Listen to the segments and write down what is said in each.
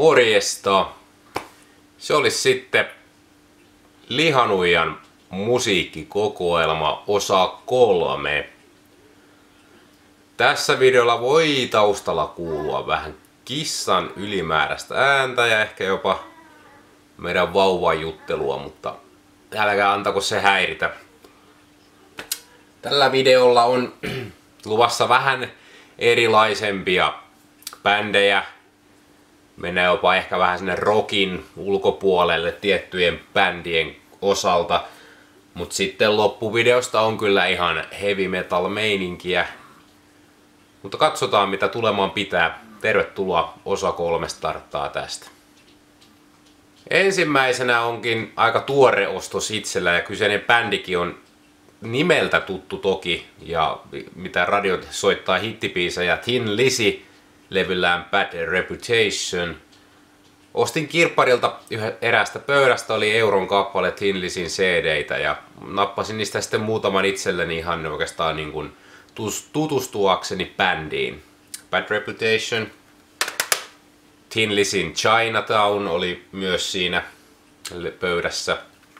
Morjesta! Se olisi sitten Lihanuijan musiikkikokoelma osa 3. Tässä videolla voi taustalla kuulua vähän kissan ylimääräistä ääntä ja ehkä jopa meidän vauvan juttelua, mutta älkää antako se häiritä. Tällä videolla on luvassa vähän erilaisempia bändejä. Mennään jopa ehkä vähän sinne rockin ulkopuolelle tiettyjen bändien osalta. Mut sitten loppuvideosta on kyllä ihan heavy metal meininkiä. Mutta katsotaan mitä tulemaan pitää. Tervetuloa osa 3 starttaa tästä. Ensimmäisenä onkin aika tuore ostos itsellä ja kyseinen bändikin on nimeltä tuttu toki. Ja mitä radiot soittaa hittibiisejä Thin Lizzy levyllään Bad Reputation. Ostin kirpparilta eräästä pöydästä, oli euron kappale Thin Lizzyn CD-tä ja nappasin niistä sitten muutaman itselleni ihan oikeastaan niin kuin tutustuakseni bändiin. Bad Reputation, Thin Lizzyn Chinatown oli myös siinä pöydässä.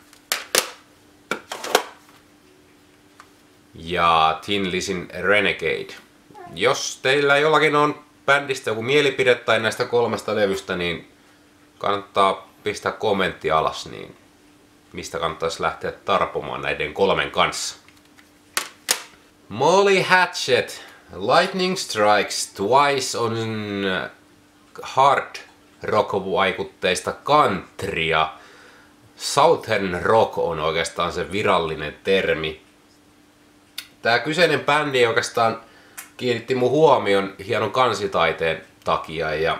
Ja Thin Lizzyn Renegade. Jos teillä jollakin on bändistä joku mielipide tai näistä 3 levystä, niin kannattaa pistää kommentti alas, niin mistä kannattaisi lähteä tarpomaan näiden 3 kanssa. Molly Hatchet, Lightning Strikes Twice on hard rock-vaikutteista countrya. Southern rock on oikeastaan se virallinen termi. Tää kyseinen bändi oikeastaan kiinnitti mun huomion hienon kansitaiteen takia ja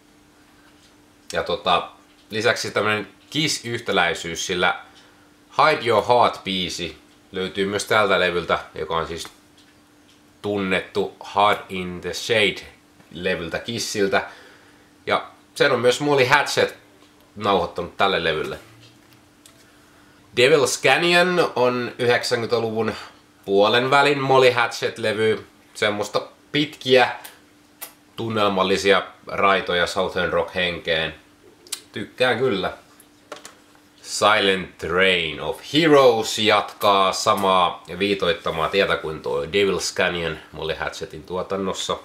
lisäksi tämmönen Kiss-yhtäläisyys, sillä Hide Your Heart-biisi löytyy myös tältä levyltä, joka on siis tunnettu Hard in the Shade-levyltä Kissiltä. Ja sen on myös Molly Hatchet nauhoittanut tälle levylle. Devil's Canyon on 90-luvun puolen välin Molly Hatchet-levy. Semmoista pitkiä, tunnelmallisia raitoja Southern Rock henkeen. Tykkään kyllä. Silent Reign of Heroes jatkaa samaa viitoittamaa tietä kuin tuo Devil's Canyon Molly Hatchetin tuotannossa.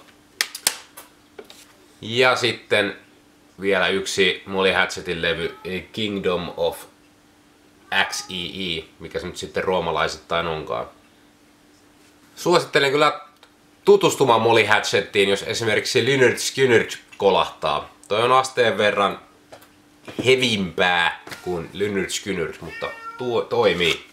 Ja sitten vielä yksi Molly Hatchetin levy Kingdom of XEE, mikä se nyt sitten roomalaisittain onkaan. Suosittelen kyllä tutustumaan Molly Hatchettiin, jos esimerkiksi Lynyrd Skynyrd kolahtaa. Toi on asteen verran hevimpää kuin Lynyrd Skynyrd, mutta toimii.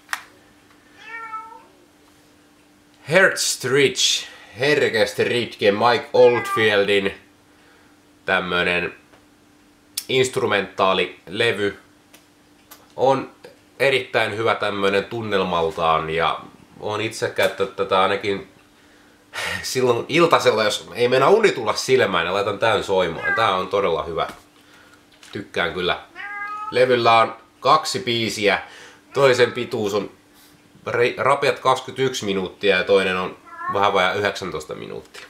Heartstridge, herkästi ritke Mike Oldfieldin tämmönen instrumentaalilevy. On erittäin hyvä tämmönen tunnelmaltaan ja oon itse käyttänyt tätä ainakin silloin iltasella, jos ei meinaa uni tulla silmään ja laitan tän soimaan. Tää on todella hyvä. Tykkään kyllä. Levyllä on 2 biisiä. Toisen pituus on rapeat 21 minuuttia ja toinen on vähän vajaa 19 minuuttia.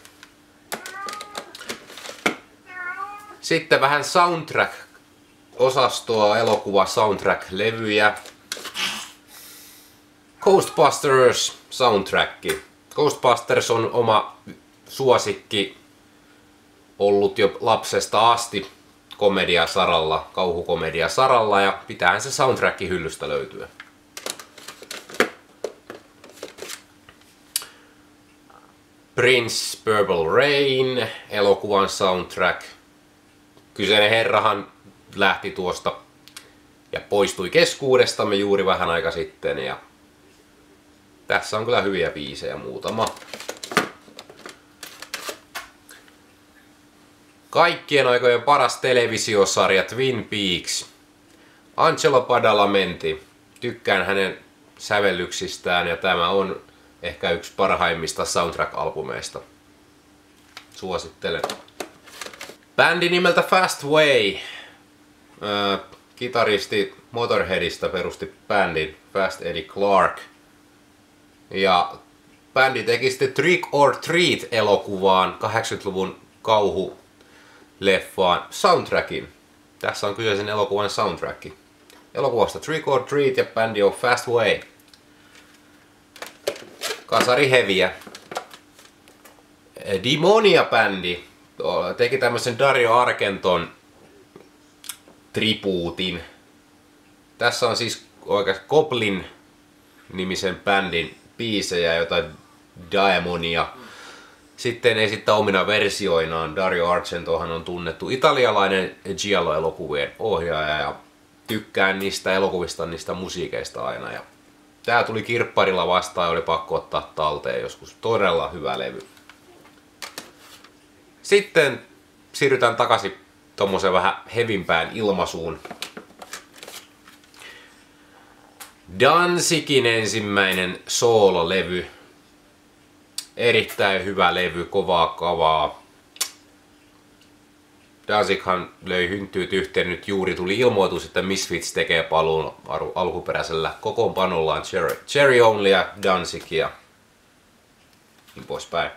Sitten vähän soundtrack-osastoa, elokuva soundtrack-levyjä. Ghostbusters soundtrack. Ghostbusters on oma suosikki ollut jo lapsesta asti komediasaralla, kauhukomediasaralla ja pitäähän se soundtrack hyllystä löytyä. Prince Purple Rain, elokuvan soundtrack. Kyseinen herrahan lähti tuosta ja poistui keskuudestamme juuri vähän aika sitten ja tässä on kyllä hyviä biisejä muutama. Kaikkien aikojen paras televisiosarja Twin Peaks. Angelo Badalamenti. Tykkään hänen sävellyksistään ja tämä on ehkä yksi parhaimmista soundtrack-albumeista. Suosittelen. Bändi nimeltä Fast Way. Kitaristi Motorheadista perusti bändin Fast Eddie Clarke. Ja bändi teki sitten Trick or Treat -elokuvaan 80-luvun kauhuleffaan soundtrackin. Tässä on kyseisen elokuvan soundtrack. Elokuvasta Trick or Treat ja bändi on Fast Way. Kasari heviä. Demonia-bändi teki tämmöisen Dario Argenton tribuutin. Tässä on siis oikeastaan Goblin-nimisen bändin biisejä, jotain Daemonia. Sitten esittää omina versioinaan. Dario Argentohan on tunnettu italialainen Giallo-elokuvien ohjaaja ja tykkään niistä elokuvista, niistä musiikeista aina. Ja tää tuli kirpparilla vastaan ja oli pakko ottaa talteen joskus. Todella hyvä levy. Sitten siirrytään takaisin tommoseen vähän hevimpään ilmaisuun. Danzigin ensimmäinen soololevy. Erittäin hyvä levy, kovaa kavaa. Danzighan löi hynttyyt yhteen, nyt juuri tuli ilmoitus, että Misfits tekee paluun alkuperäisellä kokoonpanollaan Cherry Only ja Danzig ja niin poispäin.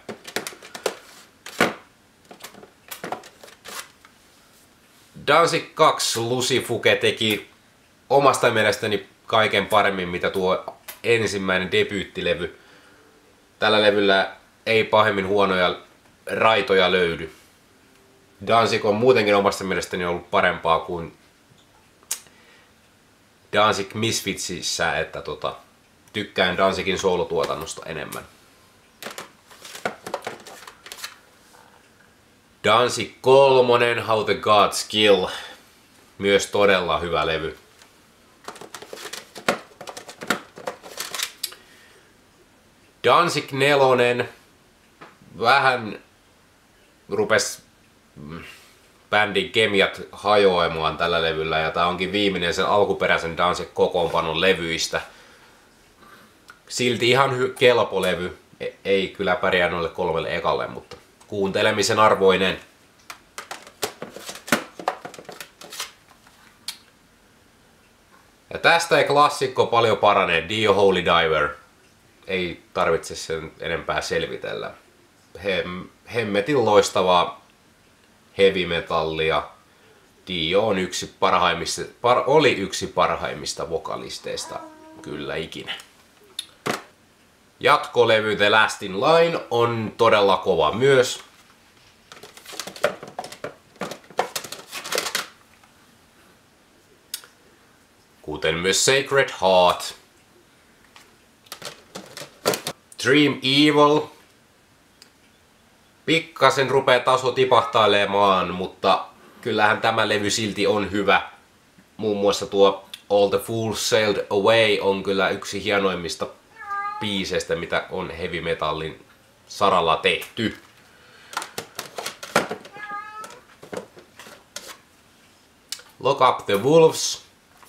Danzig 2 Lucifuge teki omasta mielestäni kaiken paremmin, mitä tuo ensimmäinen debyyttilevy. Tällä levyllä ei pahemmin huonoja raitoja löydy. Danzig on muutenkin omasta mielestäni ollut parempaa kuin Danzig Misfitsissä, että tykkään Danzigin soolotuotannosta enemmän. Danzig 3, How the Gods Kill. Myös todella hyvä levy. Danzig 4 vähän rupes bändin kemiat hajoamaan tällä levyllä ja tää onkin viimeinen sen alkuperäisen Danzig kokoonpanon levyistä. Silti ihan kelpo levy. Ei kyllä pärjää noille 3 ekalle, mutta kuuntelemisen arvoinen. Ja tästä ei klassikko paljon parane. Dio Holy Diver. Ei tarvitse sen enempää selvitellä. Hemmetin loistavaa heavy metallia. Dio on oli yksi parhaimmista vokalisteista kyllä ikinä. Jatkolevy The Last in Line on todella kova myös. Kuten myös Sacred Heart. Dream Evil. Pikkasen rupeaa taso tipahtailemaan, mutta kyllähän tämä levy silti on hyvä. Muun muassa tuo All the Fools Sailed Away on kyllä yksi hienoimmista biiseistä, mitä on heavy metallin saralla tehty. Lock Up the Wolves.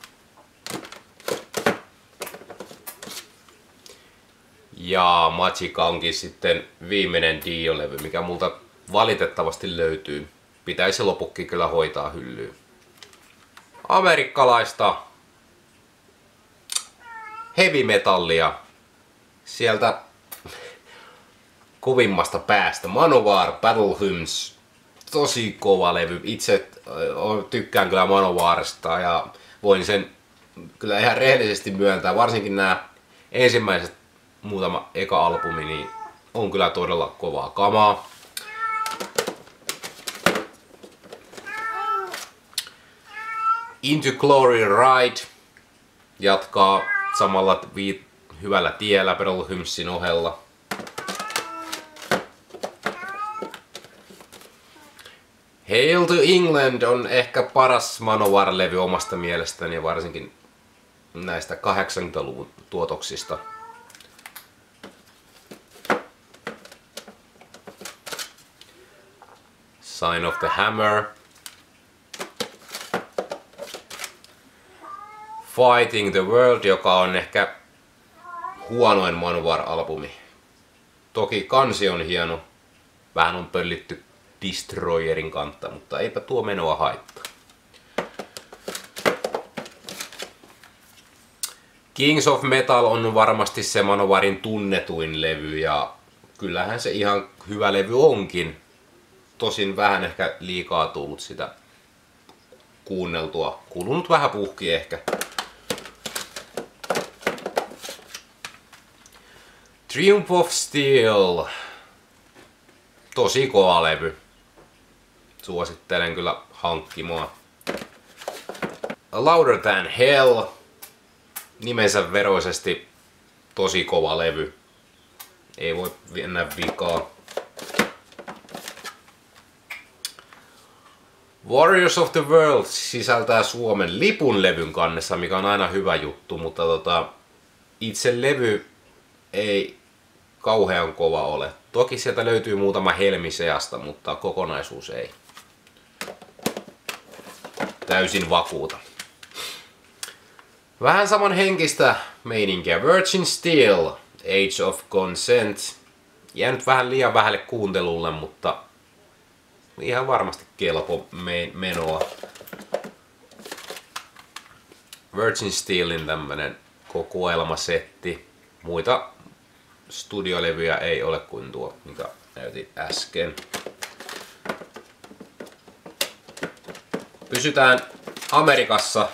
Ja Magica onkin sitten viimeinen Dio-levy, mikä multa valitettavasti löytyy. Pitäisi lopukki kyllä hoitaa hyllyyn. Amerikkalaista heavy metallia. Sieltä kovimmasta päästä. Manowar Battle Hymns. Tosi kova levy. Itse tykkään kyllä Manowarista ja voin sen kyllä ihan rehellisesti myöntää. Varsinkin nämä ensimmäiset muutama eka albumi niin on kyllä todella kovaa kamaa. Into Glory Ride jatkaa samalla hyvällä tiellä Battle Hymnsin ohella. Hail to England on ehkä paras Manowar-levy omasta mielestäni, varsinkin näistä 80-luvun tuotoksista. Sign of the Hammer. Fighting the World, joka on ehkä huonoin Manowar-albumi. Toki kansi on hieno. Vähän on pöllitty Destroyerin kantta, mutta eipä tuo menoa haittaa. Kings of Metal on varmasti se Manowarin tunnetuin levy ja kyllähän se ihan hyvä levy onkin. Tosin vähän ehkä liikaa tullut sitä kuunneltua. Kulunut vähän puhki ehkä. Triumph of Steel. Tosi kova levy. Suosittelen kyllä hankkimaan. Louder Than Hell. Nimensä veroisesti tosi kova levy. Ei voi mennä vikaa. Warriors of the World sisältää Suomen lipun levyn kannessa, mikä on aina hyvä juttu, mutta itse levy ei kauhean kova ole. Toki sieltä löytyy muutama helmi seasta, mutta kokonaisuus ei. Täysin vakuuta. Vähän saman henkistä meininkiä. Virgin Steel, Age of Consent. Jäänyt vähän liian vähälle kuuntelulle, mutta ihan varmasti kelpo menoa. Virgin Steelin tämmönen kokoelmasetti. Muita studiolevyjä ei ole kuin tuo, mikä näytin äsken. Pysytään Amerikassa.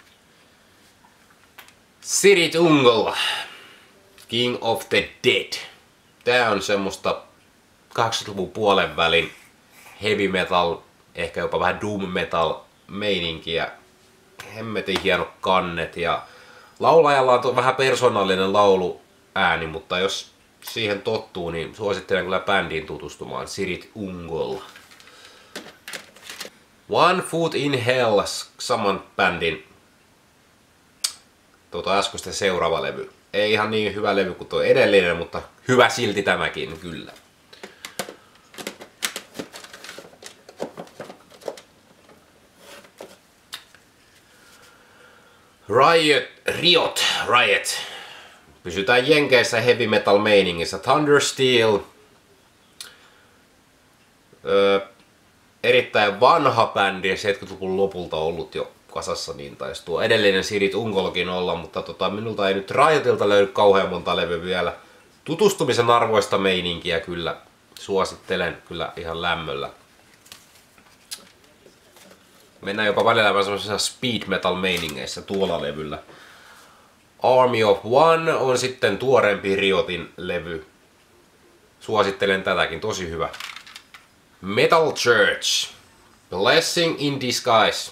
Sirit Ungol, King of the Dead. Tää on semmoista 80-luvun puolen välin heavy metal, ehkä jopa vähän doom metal meininkiä. Hemmetin hienot kannet ja laulajalla on vähän persoonallinen lauluääni, mutta jos siihen tottuu, niin suosittelen kyllä bändiin tutustumaan. Sirit Ungol. One Foot in Hell, saman bändin äskeistä seuraava levy. Ei ihan niin hyvä levy kuin tuo edellinen, mutta hyvä silti tämäkin kyllä. Riot. Pysytään Jenkeissä heavy metal meiningissä. Thunder Steel. Erittäin vanha bändi, 70-luvun lopulta ollut jo kasassa, niin taisi tuo edellinen Sirit Ungolkin olla, mutta minulta ei nyt Riotilta löydy kauhean monta levyä vielä. Tutustumisen arvoista meininkiä kyllä suosittelen kyllä ihan lämmöllä. Mennään jopa välillä vähän semmoisessa speed metal meiningeissä tuolla levyllä. Army of One on sitten tuoreempi Riotin levy. Suosittelen tätäkin, tosi hyvä. Metal Church, Blessing in Disguise.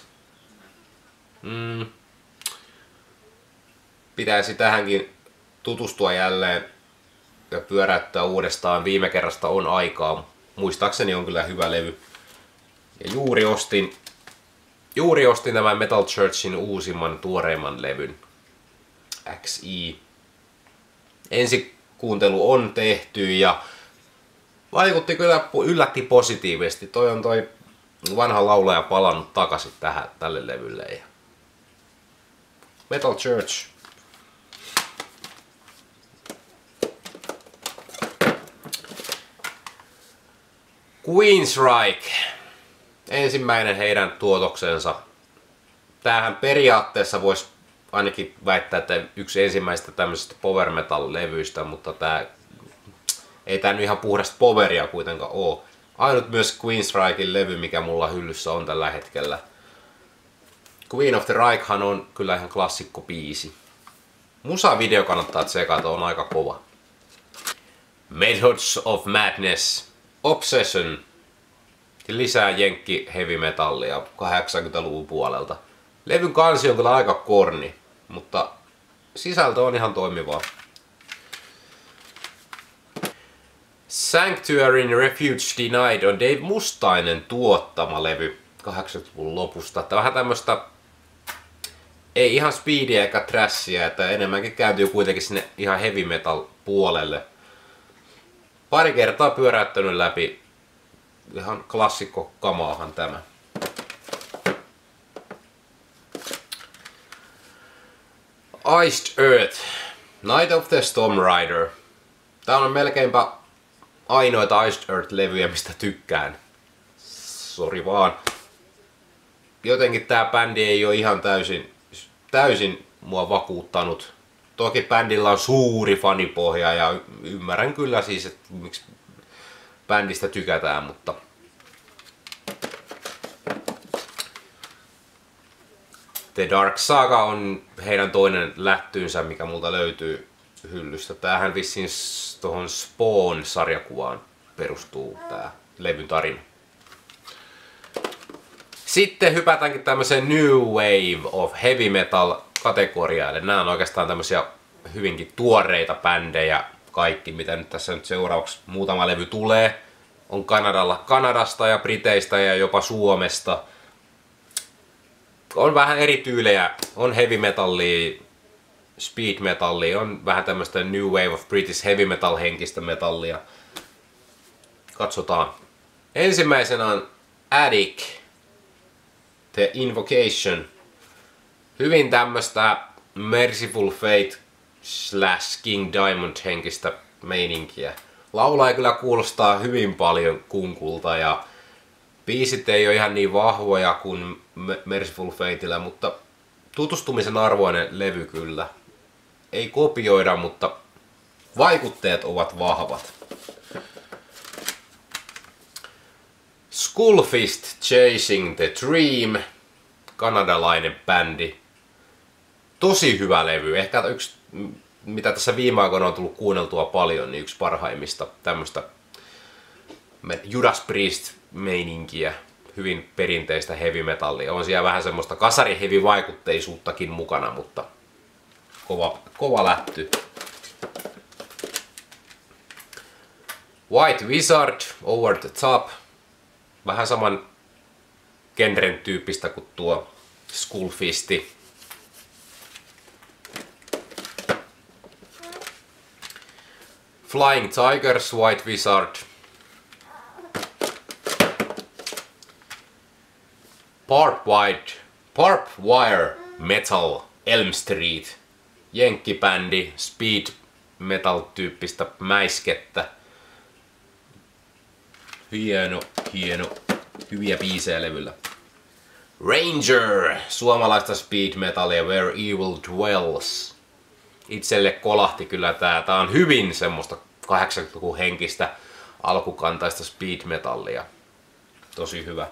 Pitäisi tähänkin tutustua jälleen ja pyöräyttää uudestaan. Viime kerrasta on aikaa. Muistaakseni on kyllä hyvä levy. Ja juuri ostin tämän Metal Churchin uusimman tuoreimman levyn. XI. Ensikuuntelu on tehty ja vaikutti kyllä, yllätti positiivisesti. Toi vanha laulaja palannut takaisin tälle levylle. Metal Church. Queensryche. Ensimmäinen heidän tuotoksensa. Tämähän periaatteessa voisi ainakin väittää, että yksi ensimmäistä tämmöisistä power metal levyistä, mutta ei tää nyt ihan puhdasta poweria kuitenkaan oo. Ainut myös Queensrychen levy, mikä mulla hyllyssä on tällä hetkellä. Queen of the Reichhan on kyllä ihan klassikko biisi. Musa-video kannattaa tsekata, on aika kova. Methods of Madness, Obsession. Lisää jenkki heavy metallia 80-luvun puolelta. Levyn kansi on kyllä aika korni, mutta sisältö on ihan toimivaa. Sanctuary Refuge Denied on Dave Mustainen tuottama levy 80-luvun lopusta. Tämä vähän tämmöstä, ei ihan speedia eikä trashia, että enemmänkin kääntyy kuitenkin sinne ihan heavy metal puolelle. Pari kertaa pyöräyttänyt läpi, ihan klassikko kamaahan tämä. Iced Earth, Night of the Storm Rider. Tää on melkeinpä ainoita Iced Earth-levyjä, mistä tykkään. Sori vaan. Jotenkin tää bändi ei ole ihan täysin mua vakuuttanut. Toki bändillä on suuri fanipohja ja ymmärrän kyllä siis, että miksi bändistä tykätään, mutta The Dark Saga on heidän toinen lähtyynsä, mikä multa löytyy hyllystä. Tämähän vissiin tuohon Spawn-sarjakuvaan perustuu tää levyn tarina. Sitten hypätäänkin tämmöiseen New Wave of Heavy Metal -kategoriaan. Eli nämä on oikeastaan tämmöisiä hyvinkin tuoreita bändejä. Kaikki, mitä nyt tässä nyt seuraavaksi muutama levy tulee, on Kanadasta ja Briteistä ja jopa Suomesta. On vähän eri tyylejä. On heavy metallia, speed metallia, on vähän tämmöistä New Wave of British Heavy Metal -henkistä metallia. Katsotaan. Ensimmäisenä on Attic, The Invocation. Hyvin tämmöstä Merciful Fate / King Diamond -henkistä meininkiä. Laulaja kyllä kuulostaa hyvin paljon kunkulta ja biisit ei ole ihan niin vahvoja kuin Merciful Fateillä, mutta tutustumisen arvoinen levy kyllä. Ei kopioida, mutta vaikutteet ovat vahvat. Skullfist Chasing the Dream, kanadalainen bändi. Tosi hyvä levy. Ehkä yksi, mitä tässä viime aikoina on tullut kuunneltua paljon, niin yksi parhaimmista tämmöistä Judas Priest-meininkiä. Hyvin perinteistä heavy metallia. On siellä vähän semmoista kasari-heavy-vaikutteisuuttakin mukana, mutta kova lähty. White Wizard, Over the Top. Vähän saman genren tyyppistä kuin tuo Skullfisti. Flying Tigers, White Wizard. Barbed Wire Metal, Elm Street. Jenkkibändi, speed metal -tyyppistä mäiskettä. Hieno. Hyviä biisejä levyllä. Ranger, suomalaista speed metalia, Where Evil Dwells. Itselle kolahti kyllä tää on hyvin semmoista 80-luvun henkistä alkukantaista speed metallia. Tosi hyvä.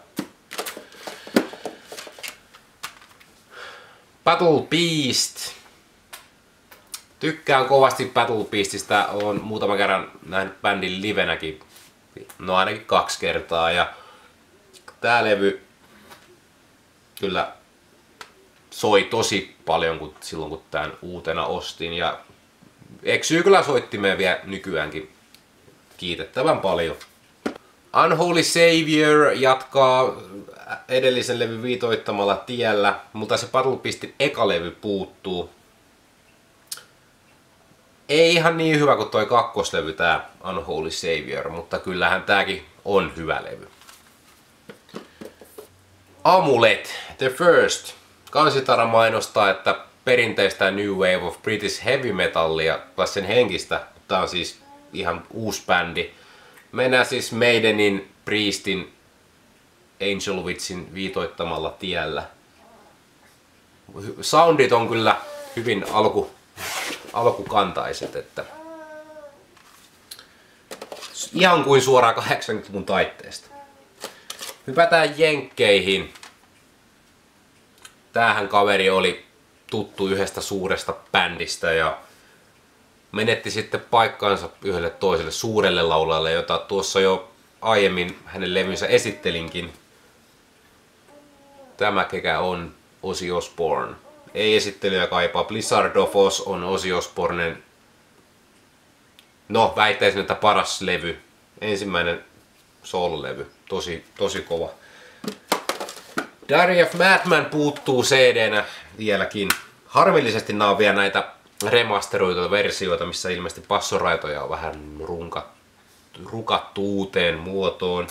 Battle Beast. Tykkään kovasti Battle Beastistä. Olen muutaman kerran nähnyt bändin livenäkin. No ainakin 2 kertaa. Ja tää levy kyllä soi tosi paljon silloin kun tämän uutena ostin. Ja eksyy kyllä soittimeen vielä nykyäänkin kiitettävän paljon. Unholy Savior jatkaa edellisen levyn viitoittamalla tiellä, mutta se Battle Beastin eka levy puuttuu. Ei ihan niin hyvä kuin toi kakkoslevy, tää Unholy Savior, mutta kyllähän tääkin on hyvä levy. Amulet, The First. Kansitara mainostaa, että perinteistä New Wave of British Heavy Metallia, tai sen henkistä, tää on siis ihan uusi bändi. Mennään siis Maidenin, Priestin, Angel Witchin viitoittamalla tiellä. Soundit on kyllä hyvin alkukantaiset, että ihan kuin suoraan 80-luvun taitteesta. Hypätään jenkkeihin. Tämähän kaveri oli tuttu yhdestä suuresta bändistä ja menetti sitten paikkaansa yhdelle toiselle suurelle laulajalle, jota tuossa jo aiemmin hänen levynsä esittelinkin. Tämä kekä on Ozzy Osbourne. Ei esittelyä kaipaa. Blizzard of Oz on Ozzy Osbournen, no väittäisin, että paras levy. Ensimmäinen soololevy. Tosi kova. Diary of Madman puuttuu CD-nä vieläkin. Harmillisesti nämä on vielä näitä remasteroituja versioita, missä ilmeisesti passoraitoja on vähän rukattu uuteen muotoon.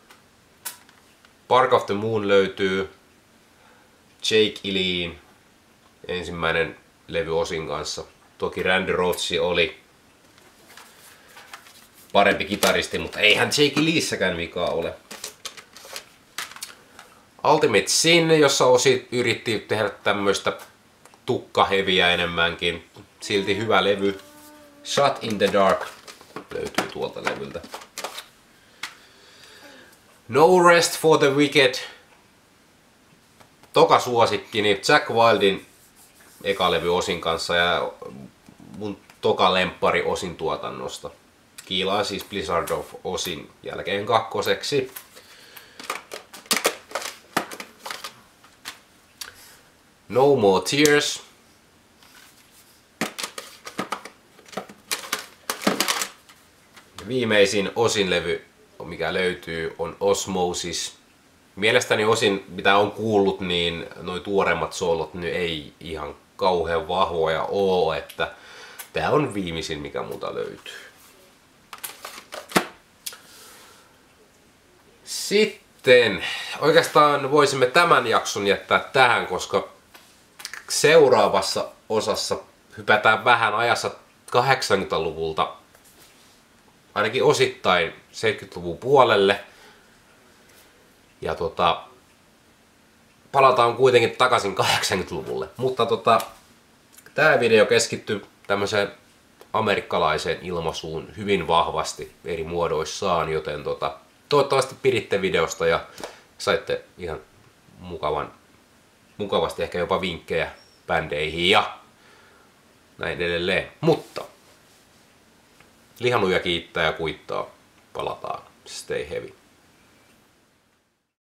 Bark of the Moon löytyy. Jake Ileen ensimmäinen levy Ozyn kanssa. Toki Randy Rhoads oli parempi kitaristi, mutta eihän Jake Ileessäkään vikaa ole. Ultimate Sin, jossa Ozzy yritti tehdä tämmöistä tukkaheviä enemmänkin. Silti hyvä levy. Shut in the Dark löytyy tuolta levyltä. No Rest for the Wicked. toka suosikkini Zakk Wylden eka levy Osin kanssa ja mun toka lemppari Osin tuotannosta. Kiilaa siis Blizzard of Osin jälkeen kakkoseksi. No More Tears. Viimeisin Osin levy, mikä löytyy, on Osmosis. Mielestäni Osin, mitä on kuullut, niin noi tuoremmat soolot nyt ei ihan kauhean vahvoja oo, että tää on viimeisin, mikä multa löytyy. Sitten oikeastaan voisimme tämän jakson jättää tähän, koska seuraavassa osassa hypätään vähän ajassa 80-luvulta, ainakin osittain 70-luvun puolelle. Ja palataan kuitenkin takaisin 80-luvulle. Mutta tämä video keskittyy tämmöiseen amerikkalaiseen ilmaisuun hyvin vahvasti eri muodoissaan, joten toivottavasti piditte videosta ja saitte ihan mukavasti ehkä jopa vinkkejä bändeihin ja näin edelleen. Mutta lihanuja kiittää ja kuittaa. Palataan. Stay heavy.